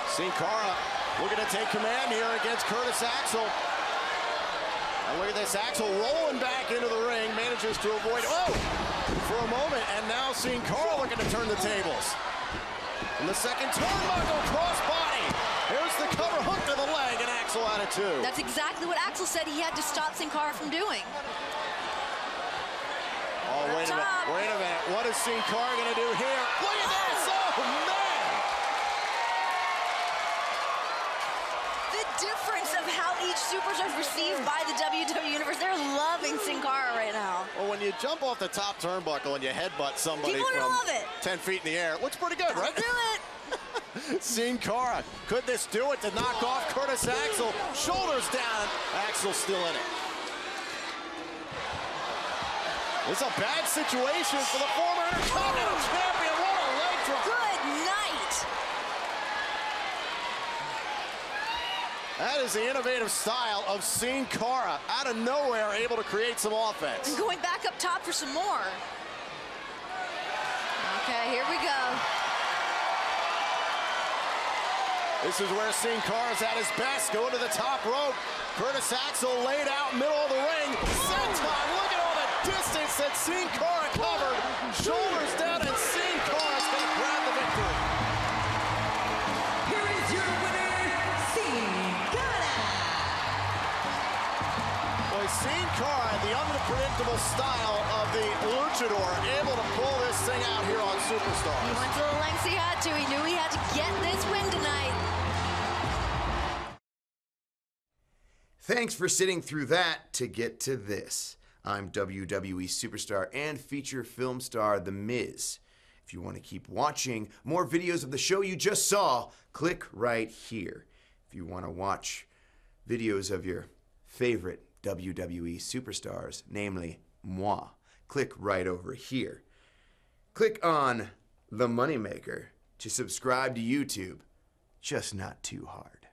Sin Cara looking to take command here against Curtis Axel. And look at this, Axel rolling back into the ring, manages to avoid, for a moment, and now Sin Cara looking to turn the tables. In the second turnbuckle, crossbody. Here's the cover hook to the leg, and Axel out of two. That's exactly what Axel said he had to stop Sin Cara from doing. Oh, wait a minute. What is Sin Cara gonna do here? Look at this, oh man! The difference of how each superstar is received by the WWE Universe, they're loving Sin Cara right now. Well, when you jump off the top turnbuckle and you headbutt somebody People from love it. 10 feet in the air, it looks pretty good, right? Do it. Sin Cara, could this do it to knock off Curtis Axel? Shoulders down, Axel still in it. It's a bad situation for the former Intercontinental Champion. What a leg drop. Good night. That is the innovative style of Sin Cara, out of nowhere, able to create some offense. And going back up top for some more. Okay, here we go. This is where Sin Cara's at his best, going to the top rope. Curtis Axel laid out middle of the ring. Senton, look at all the distance that Sin Cara covered. Shoulders down, and Sin Cara's going to grab the victory. Here is your winner, Sin Cara. Boy, Sin Cara, the unpredictable style of the luchador, able to pull this thing out here on He Superstars. went to the lengths he had to. He knew he had to get this win tonight. Thanks for sitting through that to get to this. I'm WWE superstar and feature film star The Miz. If you want to keep watching more videos of the show you just saw, click right here. If you want to watch videos of your favorite WWE superstars, namely moi, click right over here. Click on The Moneymaker to subscribe to YouTube, just not too hard.